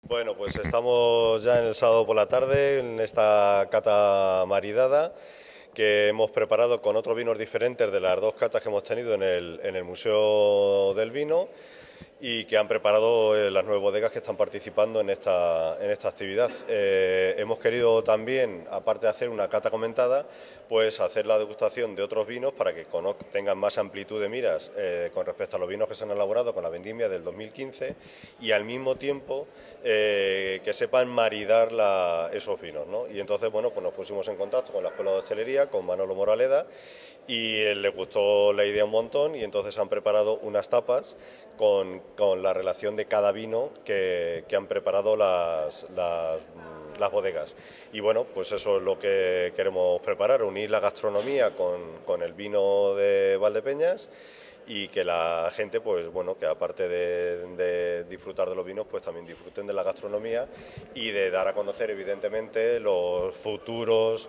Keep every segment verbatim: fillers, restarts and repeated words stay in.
Bueno, pues estamos ya en el sábado por la tarde en esta cata maridada que hemos preparado con otros vinos diferentes de las dos catas que hemos tenido en el, en el Museo del Vino y que han preparado eh, las nueve bodegas que están participando en esta, en esta actividad. Eh, hemos querido también, aparte de hacer una cata comentada, pues hacer la degustación de otros vinos para que tengan más amplitud de miras eh, con respecto a los vinos que se han elaborado con la vendimia del dos mil quince y al mismo tiempo eh, que sepan maridar la, esos vinos, ¿no? Y entonces, bueno, pues nos pusimos en contacto con la Escuela de Hostelería, con Manolo Moraleda, y eh, le gustó la idea un montón y entonces han preparado unas tapas con, con la relación de cada vino que, que han preparado las, las, las bodegas. Y bueno, pues eso es lo que queremos preparar, unir la gastronomía con, con el vino de Valdepeñas y que la gente, pues bueno, que aparte de, de disfrutar de los vinos, pues también disfruten de la gastronomía y de dar a conocer, evidentemente, los futuros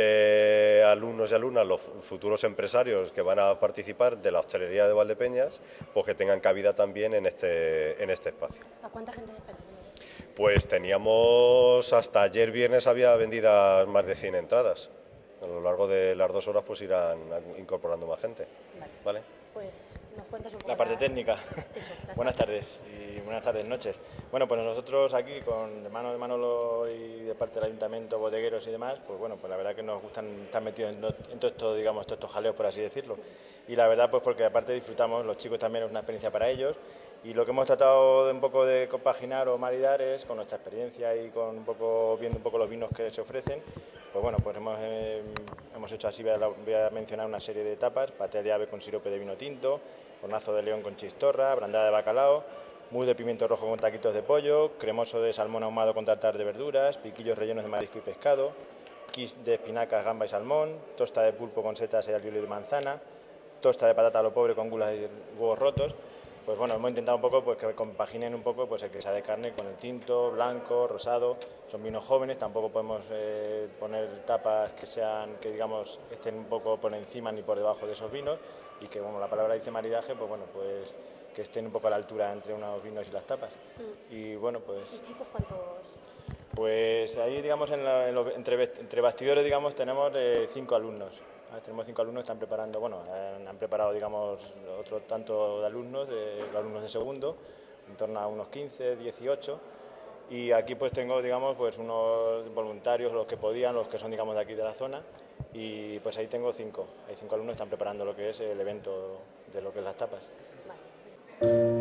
eh, alumnos y alumnas, los futuros empresarios que van a participar de la hostelería de Valdepeñas, pues que tengan cabida también en este, en este espacio. ¿A cuánta gente esperas? Pues teníamos, hasta ayer viernes había vendidas más de cien entradas. A lo largo de las dos horas pues irán incorporando más gente. Vale. ¿Vale? Pues nos cuentas un poco La parte la- técnica. Eso, Buenas tardes y buenas tardes, noches. Bueno, pues nosotros aquí, con de mano de Manolo y de parte del ayuntamiento, bodegueros y demás, pues bueno, pues la verdad que nos gustan estar metidos en, en todo esto, digamos, todos estos jaleos, por así decirlo. Y la verdad, pues porque aparte disfrutamos, los chicos también es una experiencia para ellos. Y lo que hemos tratado de un poco de compaginar o maridar es con nuestra experiencia y con un poco viendo un poco los vinos que se ofrecen. Pues bueno, pues hemos, eh, hemos hecho así, voy a, voy a mencionar una serie de tapas: paté de ave con sirope de vino tinto, hornazo de león con chistorra, brandada de bacalao, mousse de pimiento rojo con taquitos de pollo, cremoso de salmón ahumado con tartar de verduras, piquillos rellenos de marisco y pescado, quiche de espinacas, gamba y salmón, tosta de pulpo con setas y alioli de manzana, tosta de patata a lo pobre con gulas y huevos rotos. Pues bueno, hemos intentado un poco pues que compaginen un poco pues el que sea de carne con el tinto, blanco, rosado. Son vinos jóvenes, tampoco podemos eh, poner tapas que sean, que digamos estén un poco por encima ni por debajo de esos vinos, y que, como la palabra dice maridaje, pues bueno, pues que estén un poco a la altura entre unos vinos y las tapas. Mm. Y bueno, pues ¿Y chicos cuántos? pues ahí, digamos, en la- en los- entre, entre bastidores, digamos, tenemos eh, cinco alumnos. Ah, Tenemos cinco alumnos que están preparando, bueno, han, han preparado, digamos, otro tanto de alumnos, de, los alumnos de segundo, en torno a unos quince, dieciocho. Y aquí pues tengo, digamos, pues unos voluntarios, los que podían, los que son, digamos, de aquí de la zona. Y pues ahí tengo cinco. Hay cinco alumnos que están preparando lo que es el evento de lo que es las tapas. Vale.